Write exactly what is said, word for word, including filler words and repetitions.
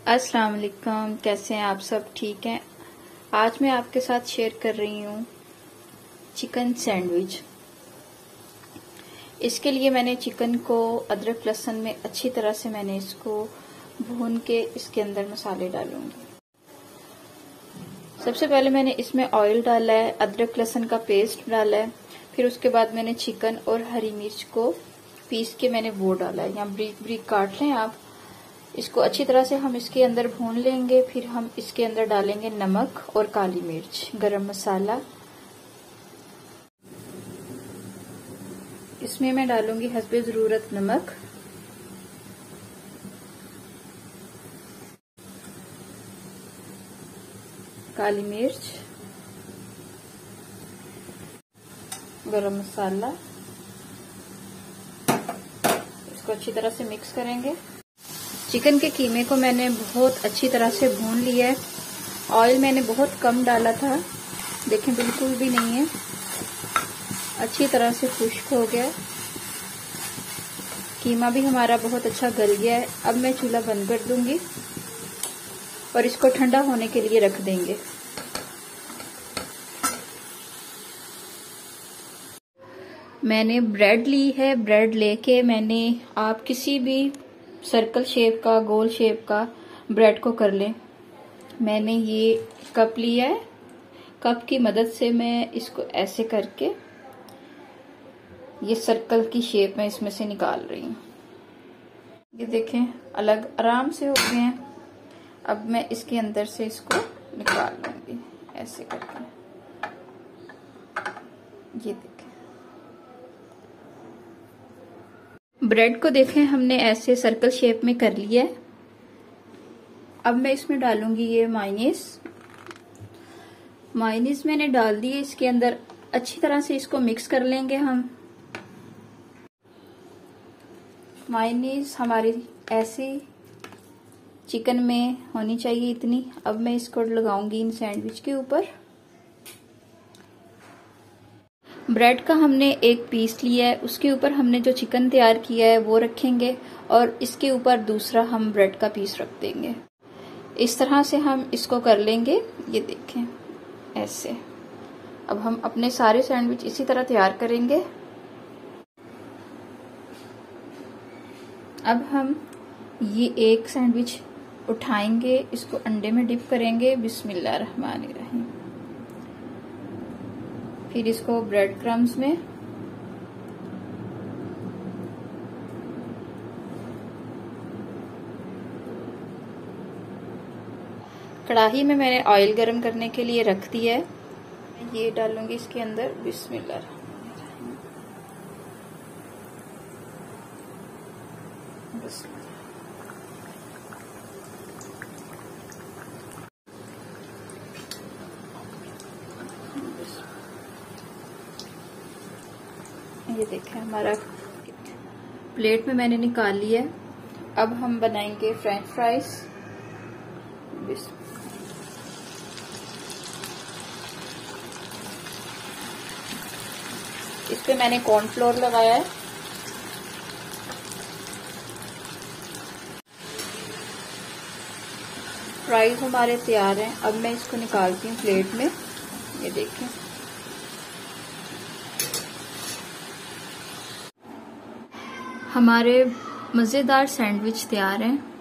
अस्सलाम वालेकुम, कैसे हैं आप सब? ठीक हैं। आज मैं आपके साथ शेयर कर रही हूँ चिकन सैंडविच। इसके लिए मैंने चिकन को अदरक लहसुन में अच्छी तरह से मैंने इसको भून के इसके अंदर मसाले डालूंगी। सबसे पहले मैंने इसमें ऑयल डाला है, अदरक लहसुन का पेस्ट डाला है, फिर उसके बाद मैंने चिकन और हरी मिर्च को पीस के मैंने वो डाला है। यहाँ ब्रीक ब्रीक काट लें आप। इसको अच्छी तरह से हम इसके अंदर भून लेंगे। फिर हम इसके अंदर डालेंगे नमक और काली मिर्च, गरम मसाला। इसमें मैं डालूंगी हस्बे जरूरत नमक, काली मिर्च, गरम मसाला। इसको अच्छी तरह से मिक्स करेंगे। चिकन के कीमे को मैंने बहुत अच्छी तरह से भून लिया है। ऑयल मैंने बहुत कम डाला था, देखें बिल्कुल भी नहीं है, अच्छी तरह से खुश्क हो गया। कीमा भी हमारा बहुत अच्छा गल गया है। अब मैं चूल्हा बंद कर दूंगी और इसको ठंडा होने के लिए रख देंगे। मैंने ब्रेड ली है। ब्रेड लेके मैंने, आप किसी भी सर्कल शेप का, गोल शेप का ब्रेड को कर लें। मैंने ये कप लिया है, कप की मदद से मैं इसको ऐसे करके ये सर्कल की शेप में इसमें से निकाल रही हूँ। ये देखें अलग आराम से हो गए हैं। अब मैं इसके अंदर से इसको निकाल लूंगी ऐसे करके। ये देखें ब्रेड को देखें हमने ऐसे सर्कल शेप में कर लिया है। अब मैं इसमें डालूंगी ये मायोनीज। मायोनीज मैंने डाल दी है इसके अंदर। अच्छी तरह से इसको मिक्स कर लेंगे हम। मायोनीज हमारी ऐसे चिकन में होनी चाहिए इतनी। अब मैं इसको लगाऊंगी इन सैंडविच के ऊपर। ब्रेड का हमने एक पीस लिया है, उसके ऊपर हमने जो चिकन तैयार किया है वो रखेंगे और इसके ऊपर दूसरा हम ब्रेड का पीस रख देंगे। इस तरह से हम इसको कर लेंगे। ये देखें ऐसे। अब हम अपने सारे सैंडविच इसी तरह तैयार करेंगे। अब हम ये एक सैंडविच उठाएंगे, इसको अंडे में डिप करेंगे। बिस्मिल्लाह रहमान रहीम। फिर इसको ब्रेड क्रम्स में, कढ़ाई में मैंने ऑयल गरम करने के लिए रख दिया है। ये डालूंगी इसके अंदर। बिस्मिल्लाह। ये देखें हमारा प्लेट में मैंने निकाल लिया है। अब हम बनाएंगे फ्रेंच फ्राइज। इस पे मैंने कॉर्नफ्लोर लगाया है। फ्राइज हमारे तैयार हैं। अब मैं इसको निकालती हूँ प्लेट में। ये देखें हमारे मज़ेदार सैंडविच तैयार हैं।